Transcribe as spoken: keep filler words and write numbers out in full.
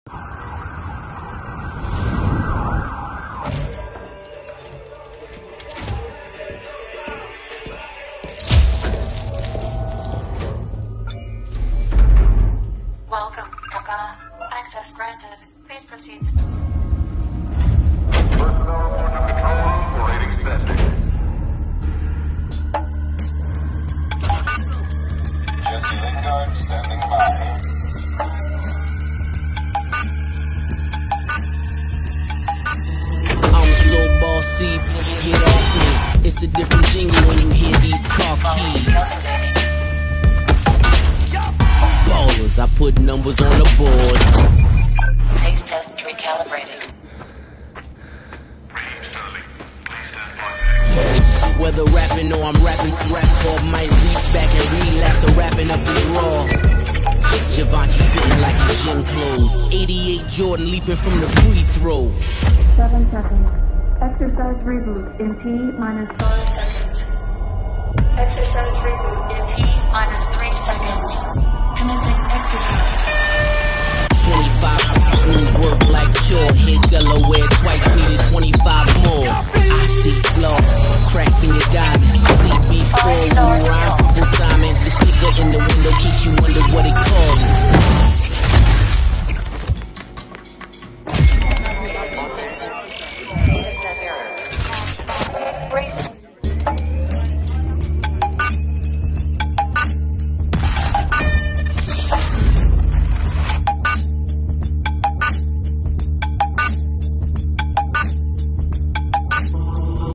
Welcome, Kaka. Access granted. Please proceed. Personnel report to control room for ratings testing. Jesse Lingard standing by. I'm so bossy, get off me. It's a different jingle when you hear these car keys. Ballers, I put numbers on the boards. Pace test recalibrating. Whether rapping or I'm rapping, some rap or might reach back and read after wrapping up the raw. Givenchy fitting like his gym clothes. eighty-eight Jordan leaping from the free throw. Seven seconds. Exercise reboot in T minus Five seconds. Exercise reboot in T minus three seconds. Commencing exercise. twenty-five smooth work like chore. Hit Delaware twice, needed twenty-five more. I see flaw, cracks in your diamond. C B four, we rhyme.